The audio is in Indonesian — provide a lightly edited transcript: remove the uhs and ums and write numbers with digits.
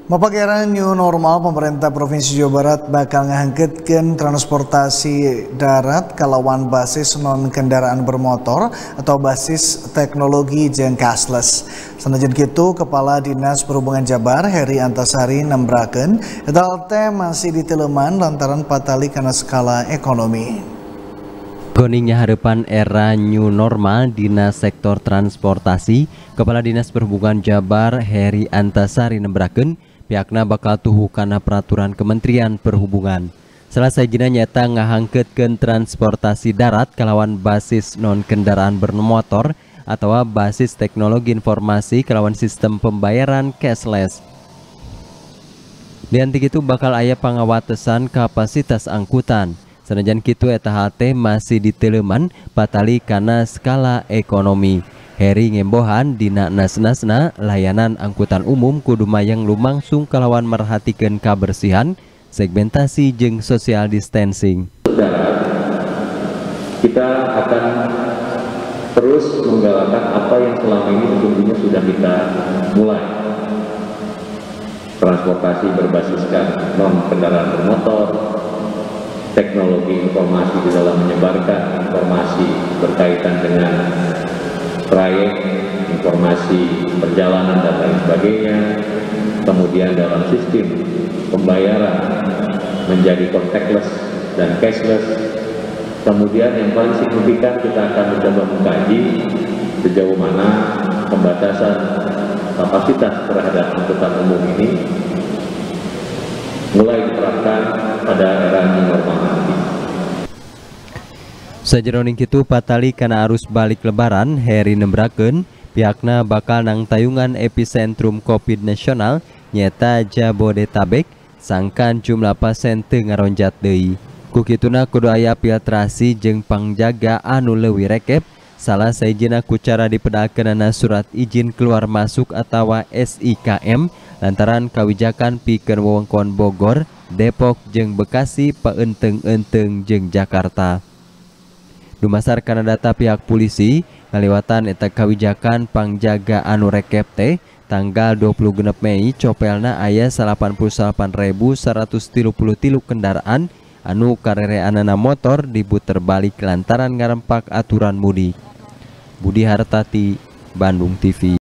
Mapakera new normal, pemerintah Provinsi Jawa Barat bakal ngangketkeun transportasi darat kalawan basis non kendaraan bermotor atau basis teknologi jeung cashless. Sanajan kitu, Kepala Dinas Perhubungan Jabar Heri Antasari nembrakeun eta teh masih diteleman lantaran patali karena skala ekonomi. Koningnya harapan era new normal Dinas Sektor Transportasi, Kepala Dinas Perhubungan Jabar Heri Antasari nembrakeun pihakna bakal tuhu kana peraturan Kementerian Perhubungan. Selasa jina nyata ngahangkeutkeun transportasi darat kalawan basis non kendaraan bermotor atau basis teknologi informasi kalawan sistem pembayaran cashless. Dianti kitu bakal aya pangawatesan kapasitas angkutan. Sanajan kitu eta hal teh masih diteleman patali kana skala ekonomi. Heri ngembohan dina nasna layanan angkutan umum kudu mayang lumangsung kalawan merhatikeun kabersihan, segmentasi jeung social distancing. Kita akan terus menggalakkan apa yang selama ini sesungguhnya sudah kita mulai. Transportasi berbasiskan non kendaraan bermotor, teknologi informasi di dalam menyebarkan informasi berkaitan dengan trayek, informasi perjalanan dan lain sebagainya. Kemudian dalam sistem pembayaran menjadi contactless dan cashless. Kemudian yang paling signifikan kita akan mencoba mengkaji sejauh mana pembatasan kapasitas terhadap angkutan umum ini mulai diterapkan pada era new normal nanti. Sajeroning kitu patali kana arus balik lebaran, Heri nembrakeun pihakna bakal nang tayungan epicentrum Covid nasional nyata Jabodetabek sangkan jumlah pasien teu ngaronjat deui. Ku kituna kudu aya filtrasi jeung pangjaga anu leuwih rekep salah saijina ku cara dipedakeunana surat izin keluar masuk atawa SIKM lantaran kawijakan pikeun wewengkon Bogor, Depok jeung Bekasi paeunteng-eunteng jeung Jakarta. Dumasar kana data pihak polisi, ngaliwatan eta kawijakan pangjaga anu rekep teh tanggal 26 Mei copelna aya 88.133 kendaraan anu karereanana motor diputer balik lantaran ngarempak aturan mudik. Budi Hartati, Bandung TV.